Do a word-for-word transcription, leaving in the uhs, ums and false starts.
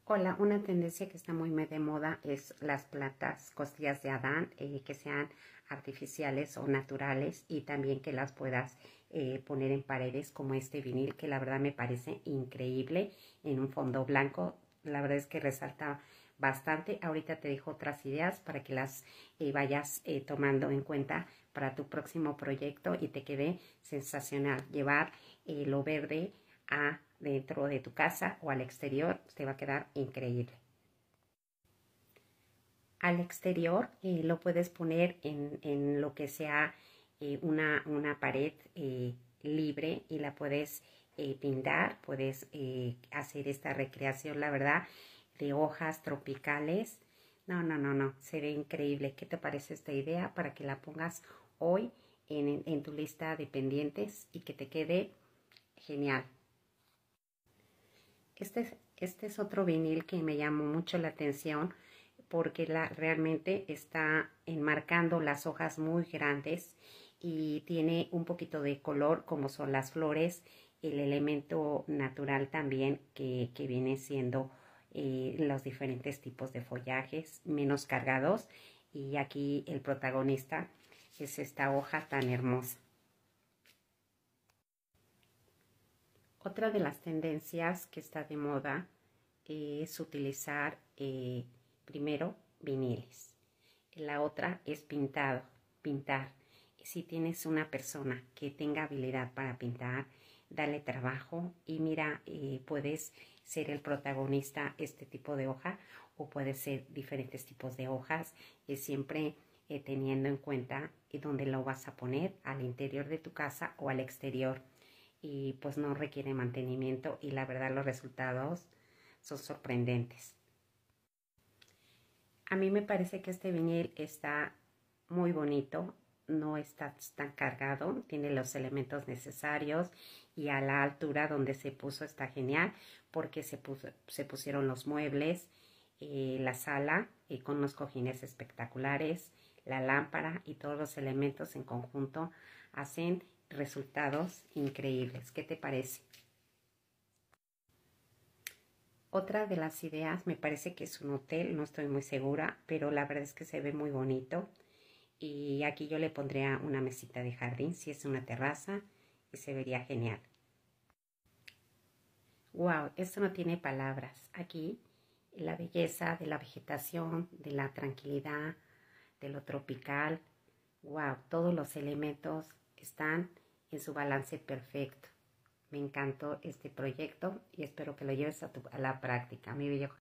Hola, una tendencia que está muy de moda es las plantas costillas de Adán, eh, que sean artificiales o naturales y también que las puedas eh, poner en paredes como este vinil que la verdad me parece increíble en un fondo blanco. La verdad es que resalta bastante. Ahorita te dejo otras ideas para que las eh, vayas eh, tomando en cuenta para tu próximo proyecto y te quede sensacional. Llevar eh, lo verde a dentro de tu casa o al exterior te va a quedar increíble. Al exterior eh, lo puedes poner en, en lo que sea eh, una, una pared eh, libre y la puedes eh, pintar, puedes eh, hacer esta recreación, la verdad, de hojas tropicales. No, no, no, no, se ve increíble. ¿Qué te parece esta idea para que la pongas hoy en, en tu lista de pendientes y que te quede genial? Este, este es otro vinil que me llamó mucho la atención porque la, realmente está enmarcando las hojas muy grandes y tiene un poquito de color como son las flores, el elemento natural también que, que viene siendo eh, los diferentes tipos de follajes menos cargados, y aquí el protagonista es esta hoja tan hermosa. Otra de las tendencias que está de moda es utilizar eh, primero viniles. La otra es pintado, pintar. Si tienes una persona que tenga habilidad para pintar, dale trabajo y mira, eh, puedes ser el protagonista este tipo de hoja o puede ser diferentes tipos de hojas, eh, siempre eh, teniendo en cuenta eh, dónde lo vas a poner, al interior de tu casa o al exterior, y pues no requiere mantenimiento y la verdad los resultados son sorprendentes. A mí me parece que este vinil está muy bonito, no está tan cargado, tiene los elementos necesarios y a la altura donde se puso está genial porque se, puso, se pusieron los muebles, eh, la sala eh, con unos cojines espectaculares, la lámpara y todos los elementos en conjunto hacen resultados increíbles. ¿Qué te parece? Otra de las ideas me parece que es un hotel, no estoy muy segura, pero la verdad es que se ve muy bonito. Y aquí yo le pondría una mesita de jardín, si es una terraza, y se vería genial. Wow, esto no tiene palabras. Aquí la belleza de la vegetación, de la tranquilidad, de lo tropical. Wow, todos los elementos están en su balance perfecto. Me encantó este proyecto y espero que lo lleves a, tu, a la práctica, mi bello